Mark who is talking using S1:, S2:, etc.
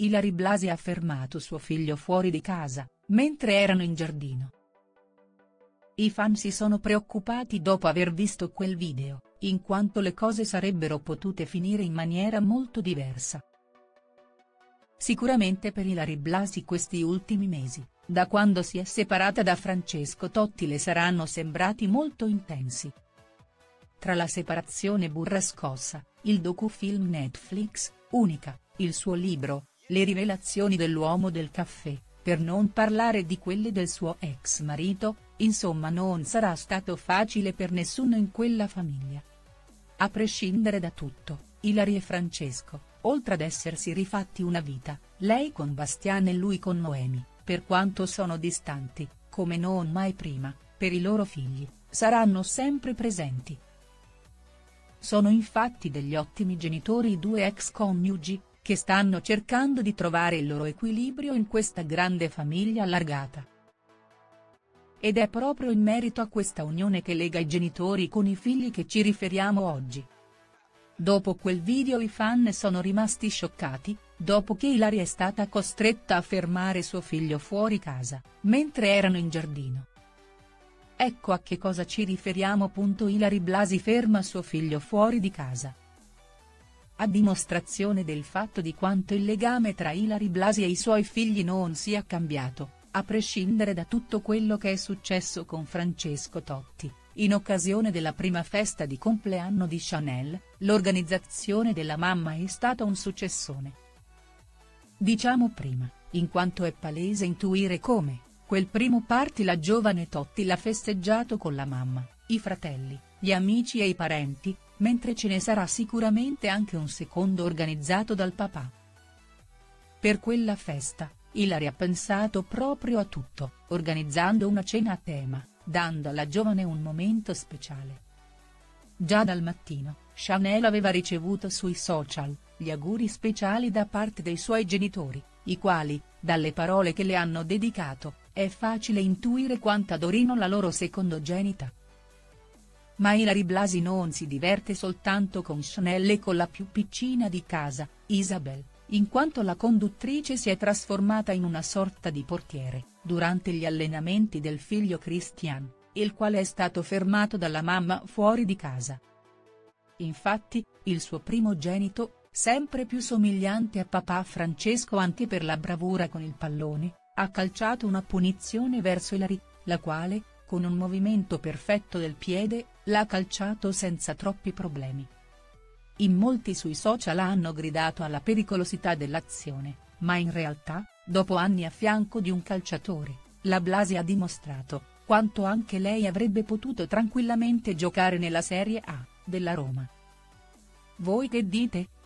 S1: Ilary Blasi ha fermato suo figlio fuori di casa, mentre erano in giardino. I fan si sono preoccupati dopo aver visto quel video, in quanto le cose sarebbero potute finire in maniera molto diversa. Sicuramente per Ilary Blasi questi ultimi mesi, da quando si è separata da Francesco Totti, le saranno sembrati molto intensi. Tra la separazione burrascosa, il docufilm Netflix, Unica, il suo libro, le rivelazioni dell'uomo del caffè, per non parlare di quelle del suo ex marito, insomma non sarà stato facile per nessuno in quella famiglia. A prescindere da tutto, Ilary e Francesco, oltre ad essersi rifatti una vita, lei con Bastian e lui con Noemi, per quanto sono distanti, come non mai prima, per i loro figli, saranno sempre presenti. Sono infatti degli ottimi genitori i due ex coniugi, che stanno cercando di trovare il loro equilibrio in questa grande famiglia allargata. Ed è proprio in merito a questa unione che lega i genitori con i figli che ci riferiamo oggi. Dopo quel video i fan sono rimasti scioccati, dopo che Ilary è stata costretta a fermare suo figlio fuori casa, mentre erano in giardino. Ecco a che cosa ci riferiamo. Ilary Blasi ferma suo figlio fuori di casa. A dimostrazione del fatto di quanto il legame tra Ilary Blasi e i suoi figli non sia cambiato, a prescindere da tutto quello che è successo con Francesco Totti, in occasione della prima festa di compleanno di Chanel, l'organizzazione della mamma è stata un successone. Diciamo prima, in quanto è palese intuire come, quel primo party la giovane Totti l'ha festeggiato con la mamma, i fratelli, gli amici e i parenti, mentre ce ne sarà sicuramente anche un secondo organizzato dal papà. Per quella festa, Ilary ha pensato proprio a tutto, organizzando una cena a tema, dando alla giovane un momento speciale. Già dal mattino, Chanel aveva ricevuto sui social gli auguri speciali da parte dei suoi genitori, i quali, dalle parole che le hanno dedicato, è facile intuire quanto adorino la loro secondogenita. Ma Ilary Blasi non si diverte soltanto con Chanel e con la più piccina di casa, Isabel, in quanto la conduttrice si è trasformata in una sorta di portiere, durante gli allenamenti del figlio Christian, il quale è stato fermato dalla mamma fuori di casa. Infatti, il suo primogenito, sempre più somigliante a papà Francesco anche per la bravura con il pallone, ha calciato una punizione verso Ilary, la quale, con un movimento perfetto del piede, l'ha calciato senza troppi problemi. In molti sui social hanno gridato alla pericolosità dell'azione, ma in realtà, dopo anni a fianco di un calciatore, la Blasi ha dimostrato quanto anche lei avrebbe potuto tranquillamente giocare nella Serie A, della Roma. Voi che dite?